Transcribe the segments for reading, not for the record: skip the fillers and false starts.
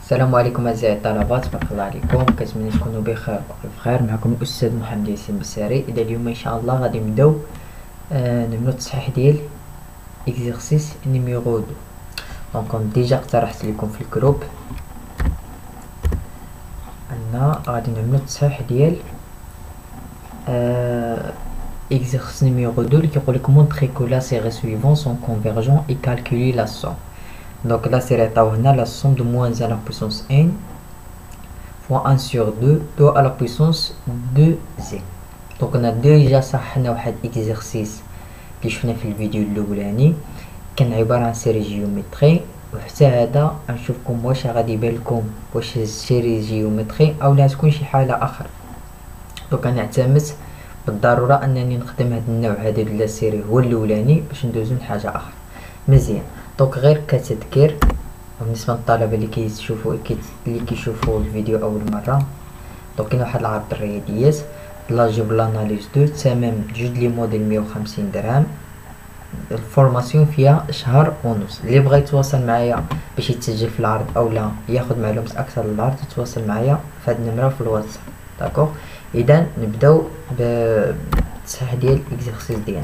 السلام عليكم اعزائي الطلبات، بارك الله عليكم. كنتمنى تكونوا بخير وبخير. معكم الاستاذ محمد ياسين بساري. اذا اليوم ان شاء الله غادي نبداو التصحيح ديال اكزرسيس نيميرو 2. دونك ديجا اقترحت لكم في الجروب ان غادي نعملو التصحيح ديال exercice numéro 2 اللي كيقول لك montrer que la série suivante sont convergents et calculer la somme. Donc la série عطاو هنا la somme de moins 1 à la puissance n fois 1 sur 2 2 à la puissance 2z. دونك انا ديجا صححنا واحد اكزرسيس اللي شفنا في الفيديو الاولاني، كان عباره عن سيري جيومتري، وحتى هذا غنشوفكم واش غادي يبان لكم واش سيري جيومتري او لا تكون شي حاله اخرى. دونك انا اعتمدت بالضروره انني نخدم هذا النوع هذا ديال السيري هو الاولاني باش ندوزو لحاجه اخرى. مزيان، دونك غير كتذكير بالنسبه للطلبه اللي كيشوفوا الفيديو اول مره. دونك كاين واحد العرض الرياضيات لاجيب لاناليز 2 تمام جوج لي موديل 150 درهم. الفورماسيون فيها شهر ونص. اللي بغى يتواصل معايا باش يتسجل في العرض او لا ياخذ معلومات اكثر للعرض يتواصل معايا في هاد النمره في الواتساب. داكوغ، اذا نبداو بالتصحيح ديال الاكزرسيس ديالنا.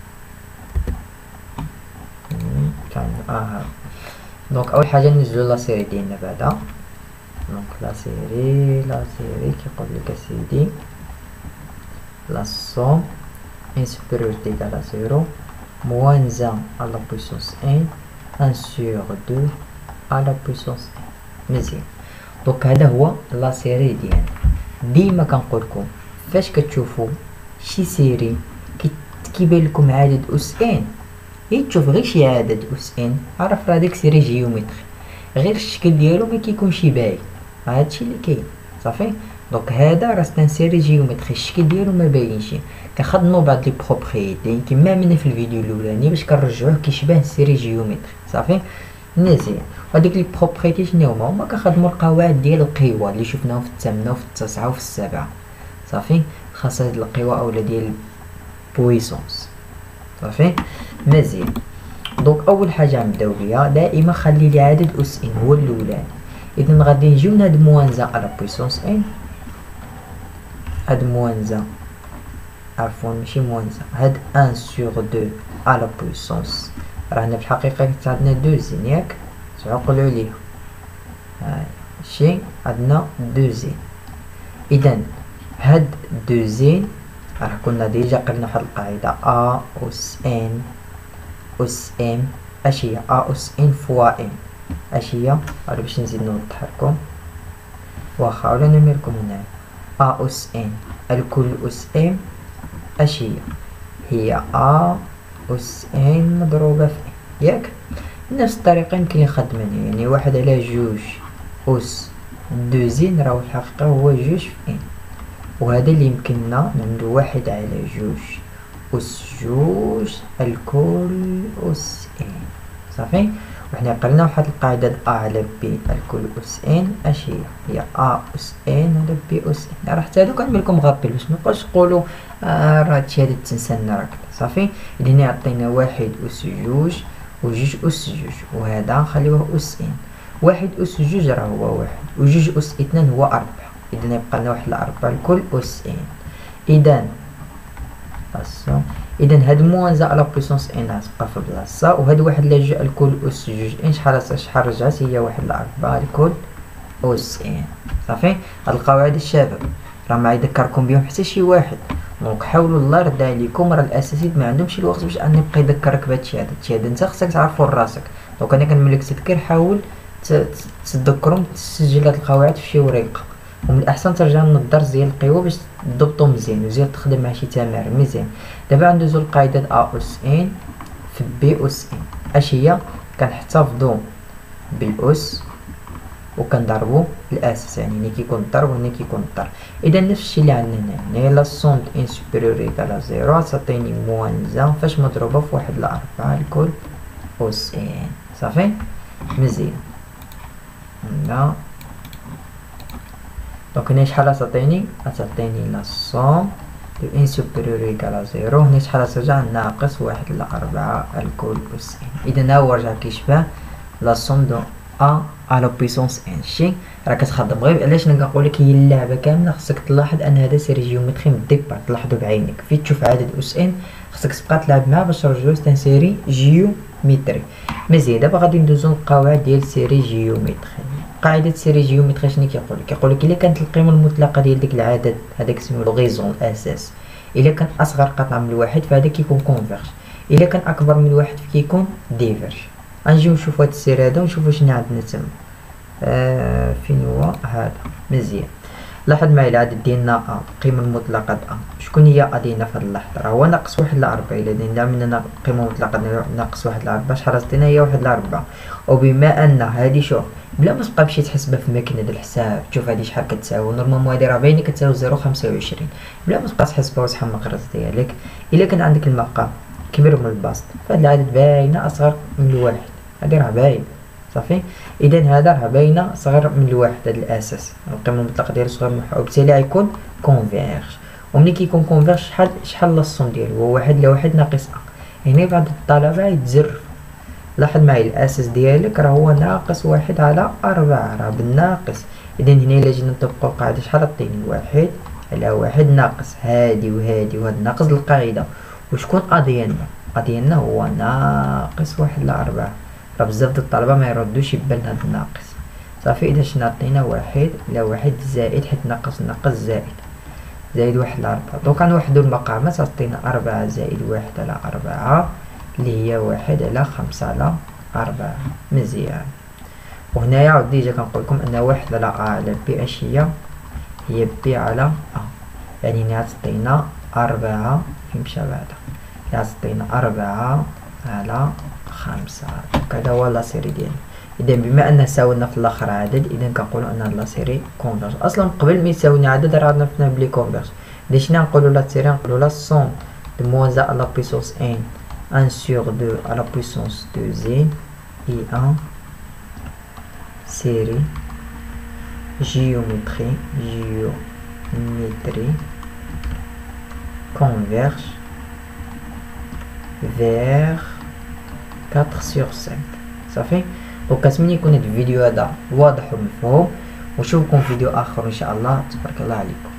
دونك اول حاجه ننزلو لا سيري ديالنا بعدا. دونك لا سيري كيقول لك اسيدي la somme inférieure ou égale à 0 moins 1 à la puissance n 1 sur 2 à la puissance n. مزيان، دونك هذا هو لا سيري ديالنا. ديما كنقولكم فاش كتشوفوا شي سيري كيبان لكم عدد اس ان، تشوف غير شي عدد اس ان عرف راه ديك سيري جيومتري، غير الشكل ديالو ما كيكونش باين. هادشي اللي كاين صافي. دونك هذا راه سان سيري جيومتري، الشكل ديالو ما باينش. كنخدموا بعض لي بروبريتي كما عملنا في الفيديو الاولاني باش كنرجعوه كيشبه السيري جيومتري صافي. مزيان، وهاديك لي بروبريتي شنو هما كنخدموا القواعد ديال القوى اللي شفناهم في الثامنه وفي التاسعه وفي السابعه صافي. خاصه القوى اولا ديال بويسونس صافي. مزيان، دونك اول حاجه غنبداو بها دائما خلي لي عدد اس ان هو الاولاني. اذا غادي نجيو لهاد موانزا على بويسونس ان، هاد موانزا عفوا ماشي موانزا، هاد 1 سور 2 على بويسونس راه هنا في الحقيقه عندنا دو زين ياك تعقلوا عليه. هادشي عندنا دو زين. اذا هاد دو زين راه كنا ديجا قلنا واحد القاعده ا اس ان اس ام اش هي ا اس ان فوا ان اش هي. باش نزيد نوضح لكم واخا ولا نرمي لكم هنا ا اس ان الكل اس ام اش هي ا اس ان مضروبه في ان ياك. نفس الطريقه يمكن نخدمها، يعني واحد على جوج اس دو زين راه في الحقيقه هو جوج في ان، وهذا اللي يمكننا نعملو واحد على جوج اس جوج الكل اس ان صافي. وحنا قلنا واحد القاعده ا على بي الكل اس ان اش هي ا اس ان على بي اس ان. راه حتى هادو كنعمل لكم غابيل باش مابقاوش تقولوا راه هادشي هذا تنسانا راك صافي. اذا يعطينا واحد اس جوج وجوج اس جوج، وهذا نخليوه اس ان. واحد اس جوج راه هو واحد، وجوج اس اثنان هو 4. اذا يبقى لنا واحد الأربعة الكل اس ان. اذا هاد موانزا على بويسونس ان غتبقى في بلاصه، وهاد واحد لا جوج الكل اس جوج ان شحال رجعت هي واحد الأربعة الكل اس ان صافي. هاد القواعد الشباب راه ما يذكركم بهم حتى شي واحد، دونك حاولوا الله يرضي عليكم. راه الاساتذه ما عندهمش الوقت باش ان يبقى يذكرك بهادشي هذا انت خصك تعرفو لراسك. دونك انا كنملك تذكير، حاول تذكرهم تسجل هاد القواعد في شي ورقه، ومن الاحسن ترجع من الدرس ديال القوى باش تضبطو مزيان وزيد تخدم مع شي تمارين مزيان. دابا غندوزو لقاعده ا اس ان في بي اس ان اش هي. كنحتفظوا بالاس وكنضربوا الاساس، يعني ملي كيكون الضرب وملي كيكون الضرب. اذا نفس الشيء اللي عندنا هنا، يعني لا سوم ان سوبيريور ايكال زيرو تعطيني موانزا فاش مضروبه في واحد الأربعة الكل اس ان صافي. مزيان، هنا دونك هنا شحال تعطيني لا سوم دو ان سوبيريور ايكال زيرو. هنا شحال ترجع ناقص واحد الأربعة الكل اس ان. اذا ها هو رجع كيشبه لا سوم دو ا على بويسونس ان. شي راه كتخدم غير علاش انا كنقول لك هي اللعبه كامله خصك تلاحظ ان هذا سيري جيومتري من الديبار، تلاحظوا بعينك في تشوف عدد اس ان خصك تبقى تلعب معاه باش ترجعو ستان سيري جيومتري. مزيان دابا غادي ندوزو للقواعد ديال سيري جيومتري. قاعده سيري جيومتري شنو كيقول لك الا كانت القيمه المطلقه ديال داك العدد هذاك سميتو غيزون الاساس الا كان اصغر قطعه من الواحد فهذا كيكون كونفيرج، الا كان اكبر من الواحد فكيكون ديفيرج. غنجيو نشوفو هاد السير هذا ونشوفو شنو عندنا تما. فين هو هذا؟ مزيان لاحظ معايا العدد ديالنا القيمه المطلقه شكون هي ديالنا في هاد اللحظه؟ راه هو ناقص 1 ل 4. الا درنا مننا قيمه مطلقه ناقص 1 ل 4 شحال عطينا هي 1 ل 4. وبما ان هادي شوف بلا ما تبقى تمشي تحسبها في ماكينه ديال الحساب تشوف هادي شحال كتساوي نورمالمون هادي راه باينه كتساوي 0.25 بلا ما تبقى تحسبها وتحمق المقراص ديالك. الا كان عندك المقام كبير من البسط فهاد العدد باينه اصغر من الواحد، هادي راه باين صافي. اذا هذا راه باينه صغر من الواحد، هذا الاساس القيمه المطلقه ديالو صغر من الواحد وبالتالي غيكون كونفيرج. وملي كيكون كونفيرج شحال الصوم ديالو هو 1 ل 1 ناقص هنا بعض الطلبه يتزرف. لاحظ معايا الاساس ديالك راه هو ناقص 1 على 4 راه بالناقص. اذا هنا الا جينا نطبقوا القاعده شحال عطيني 1 على 1 ناقص هادي وهادي وهاد ناقص القاعده وشكون ديالنا هو ناقص 1 ل 4. راه بزاف د الطلبه ما يردوش يبان هاد الناقص صافي. اذا شنو عطينا 1 على 1 زائد حيت ناقص زائد 1 على 4. دونك غنوحدو المقامات عطينا 4 زائد 1 على 4 اللي هي 1 على 5 على 4. مزيان. وهنايا عاود ديجا كنقول لكم ان 1 على على بي اش هي بي على يعني هنا عطينا 4 فين مشى بعدا عطينا 4 على 5. هذا هو لاسيري ديالنا. اذا بما ان ساوينا في الاخر عدد اذا كنقولوا ان لاسيري كونفيرج. اصلا قبل ما يساوينا عدد راه عرفنا بلي كونفيرج. شنو نقولوا لاسيري؟ نقولوا لا سوم دو موان ا على بويسونس ان 1 sur 2 à la puissance de z et un série géométrie converge vers 4 sur 5 صافي. وكتمنى يكون هذا الفيديو هذا واضح ومفهوم، وشوفكم فيديو اخر ان شاء الله. تبارك الله عليكم.